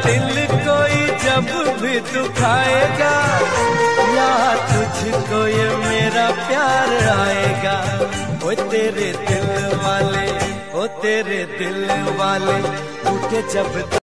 दिल कोई जब भी दुखाएगा, या तुझको ये मेरा प्यार आएगा। ओ तेरे दिल वाले, ओ तेरे दिल वाले, टूटे जब